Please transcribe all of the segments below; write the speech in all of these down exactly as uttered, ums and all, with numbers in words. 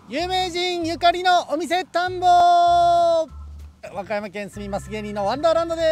有名人ゆかりのお店探訪。和歌山県住みます芸人のワンダーランドです。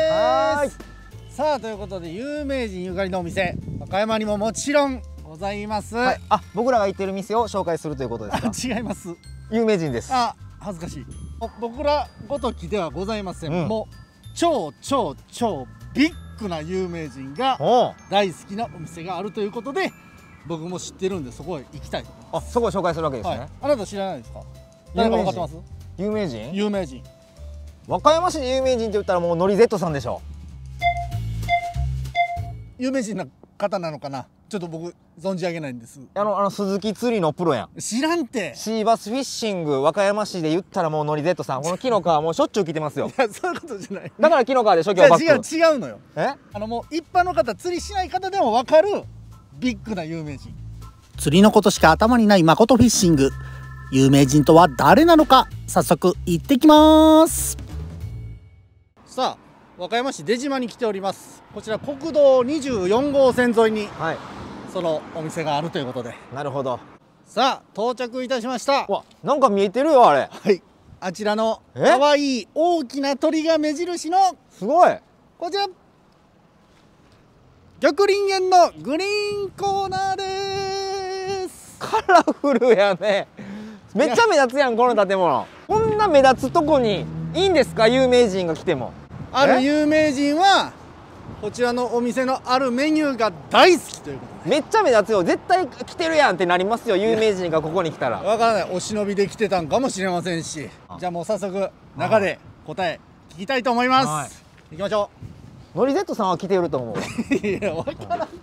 さあということで有名人ゆかりのお店和歌山にももちろんございます、はい、 あ、僕らが行ってる店を紹介するということですか？ 違います。 有名人です。 あ、恥ずかしい。僕らごときではございません、うん、もう超超超ビッグな有名人が大好きなお店があるということで、僕も知ってるんでそこへ行きたいと思います。 あ、そこを紹介するわけですね、はい、 あなた知らないですか？誰か分かってます？ 有名人？ 有名人、 和歌山市で有名人って言ったらもうノリゼットさんでしょ。 有名人な方なのかな、ちょっと僕存じ上げないんです。 あのあの鈴木釣りのプロやん。 知らんて。 シーバスフィッシング和歌山市で言ったらもうノリゼットさん。このキノカはもうしょっちゅう来てますよ。 いや、そういうことじゃない。 だからキノカでしょ今日バッグ。 違う違うのよ。 え、 あのもう一般の方、釣りしない方でも分かるビッグな有名人。 釣りのことしか頭にない誠フィッシング。有名人とは誰なのか、早速行ってきます。 さあ和歌山市出島に来ております。こちら国道にじゅうよん号線沿いに、はい、そのお店があるということで。 なるほど。 さあ到着いたしました。 わ、なんか見えてるよあれ。 はい、あちらのかわいい大きな鳥が目印の、 すごい、 こちら玉林園のグリーンコーナーです。 カラフルやね。めっちゃ目立つやんこの建物。こんな目立つとこにいいんですか、有名人が来ても。 ある有名人はこちらのお店のあるメニューが大好きということで。 めっちゃ目立つよ。絶対来てるやんってなりますよ、有名人がここに来たら。 わからない、お忍びで来てたんかもしれませんし。じゃあもう早速中で答え聞きたいと思います。はい、行きましょう。ノリゼットさんは来てると思う。 いや、わからんって。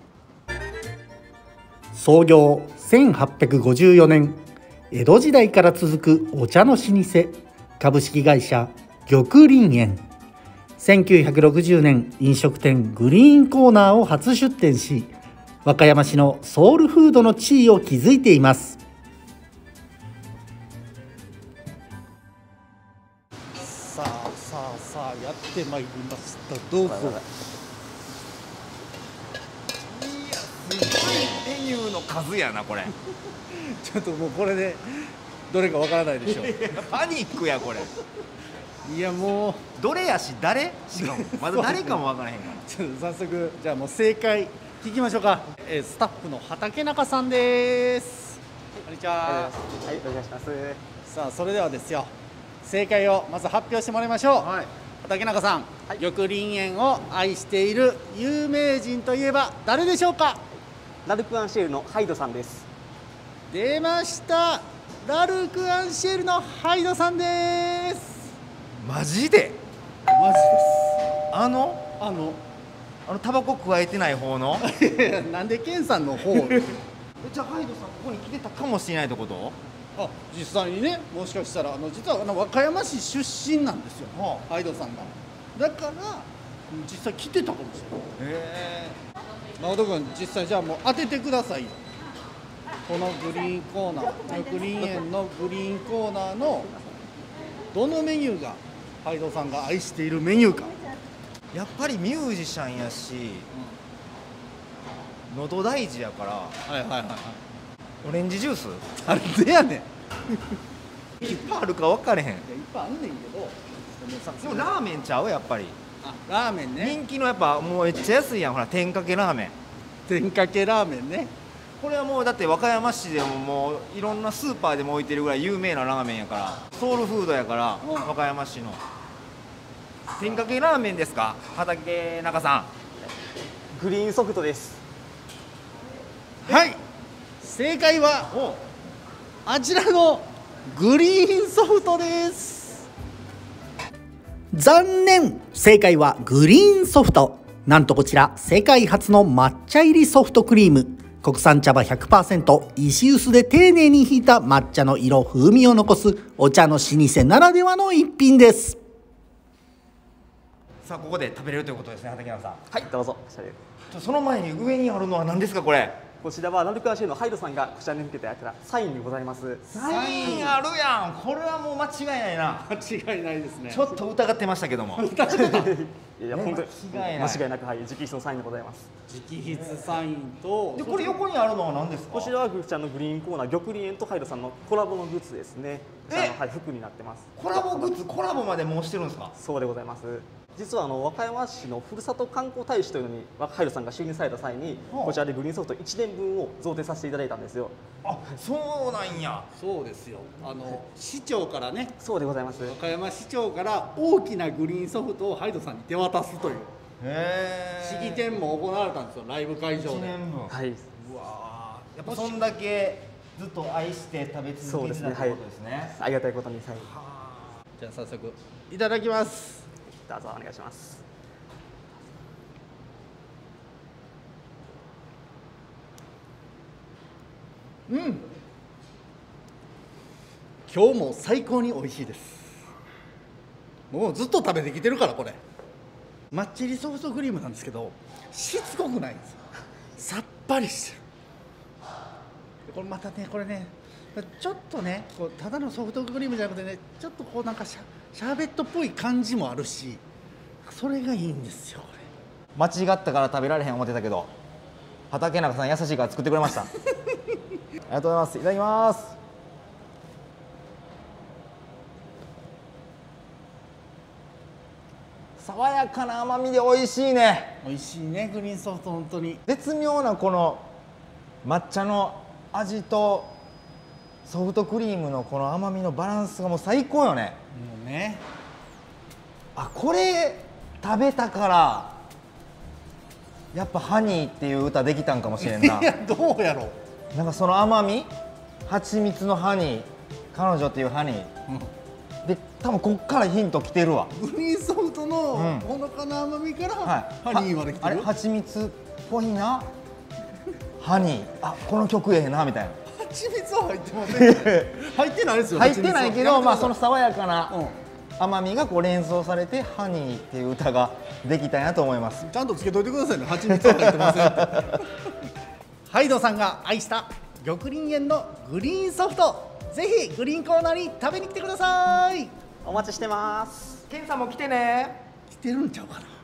創業せんはっぴゃくごじゅうよねん、江戸時代から続くお茶の老舗、株式会社玉林園。せんきゅうひゃくろくじゅうねん、飲食店グリーンコーナーを初出店し、和歌山市のソウルフードの地位を築いています。 さあさあさあやってまいりました。どうぞ。いや、すごいメニューの数やなこれ。 ちょっともうこれでどれかわからないでしょう。 パニックやこれ。 いやもうどれやし誰しかもまだ誰かもわからへんから。 ちょっと早速じゃあもう正解聞きましょうか。えー、スタッフの畠中さんです。こんにちは。 はい、お願いします。 さあそれではですよ、正解をまず発表してもらいましょう。はい、畠中さん、はい、玉林園を愛している有名人といえば誰でしょうか？ ラルクアンシェルのハイドさんです。 出ました、ラルクアンシェルのハイドさんです。 マジで？ マジです。 あのあのあのタバコ加えてない方のなんでケンさんの方じゃあハイドさんここに来てたかもしれないってこと？ あ、実際にね、もしかしたらあの実はあの和歌山市出身なんですよ、はあ、ハイドさんが。だから実際来てたかもしれない。へえ。誠君、実際じゃあもう当ててくださいよ。このグリーンコーナー、玉林園のグリーンコーナーのどのメニューがハイドさんが愛しているメニューか。 やっぱりミュージシャンやし、うん、喉大事やから。はいはいはいはい。オレンジジュース？ あれでやねん。 いっぱいあるか分かれへん。いや、いっぱいあんねんけど。 でもラーメンちゃうやっぱり。 あ、ラーメンね。 人気のやっぱもうめっちゃ安いやん、ほら天かけラーメン。 天かけラーメンね。 これはもうだって和歌山市でももういろんなスーパーでも置いてるぐらい有名なラーメンやから、ソウルフードやから、うん、和歌山市の天かけラーメンですか？畠中さん。 グリーンソフトです。 はい、正解はあちらのグリーンソフトです。 残念、正解はグリーンソフト。なんとこちら世界初の抹茶入りソフトクリーム。国産茶葉 ひゃくパーセント、 石臼で丁寧にひいた抹茶の色風味を残すお茶の老舗ならではの一品です。 さあここで食べれるということですね、畠中さん。 はい、どうぞ。 その前に上にあるのは何ですかこれ？ こちらはラルクアンシェルのハイドさんがこちらに向けてあったサインでございます。 サインあるやん。これはもう間違いないな。 間違いないですね。 ちょっと疑ってましたけども。 いや本当に間違いない間違いなく、はい、直筆のサインでございます。 直筆サインと、 でこれ横にあるのは何ですか？ こちらはグフちゃんのグリーンコーナー玉林園とハイドさんのコラボのグッズですね。こちらの、はい、服になってます。 コラボグッズ、コラボまで申してるんですか？ そうでございます。実はあの和歌山市のふるさと観光大使というのにハイドさんが就任された際に、 はあ、 こちらでグリーンソフトいちねんぶんを贈呈させていただいたんですよ。 あ、そうなんや。 そうですよ。あの市長からね、 そうでございます。 和歌山市長から大きなグリーンソフトをハイドさんに手渡すというへー。 式典も行われたんですよ、ライブ会場で。 いちねんぶん。 はい。 うわー、やっぱそんだけずっと愛して食べ続けてたってことですね。 ありがたいことに、はい。 じゃあ早速いただきます。 どうぞお願いします。 うん。今日も最高に美味しいです。もうずっと食べてきてるからこれ。マッチリソフトクリームなんですけど、しつこくないんですよ。さっぱりしてる。これまたね、これね、ちょっとね、こうただのソフトクリームじゃなくてね、ちょっとこうなんかシャシャーベットっぽい感じもあるし、それがいいんですよこれ。 間違ったから食べられへん思ってたけど、畠中さん優しいから作ってくれました。ありがとうございます。いただきます。爽やかな甘みで美味しいね。 美味しいね、グリーンソフト本当に。 絶妙なこの抹茶の味とソフトクリームのこの甘みのバランスがもう最高よね。 もうね。 あ、これ食べたからやっぱハニーっていう歌できたんかもしれんな。 いや、どうやろう。 なんかその甘み、蜂蜜のハニー、彼女っていうハニー、うん、で多分こっからヒントきてるわ。 グリーンソフトのうんほのかな甘みから、 はい、 ハニーまできてる。 あれ蜂蜜っぽいな。ハニー、あ、この曲ええなみたいな。 蜂蜜は入ってません、ね、入ってないですよ。 入ってないけど、まあそのさ、 爽やかなうん、 甘みがこう連想されてハニーっていう歌ができたんやと思います。 ちゃんとつけといてくださいね。蜂蜜は入ってませんって。ハイドさんが愛した玉林園のグリーンソフト、ぜひグリーンコーナーに食べに来てください。 お待ちしてます。 ケンさんも来てね。 来てるんちゃうかな。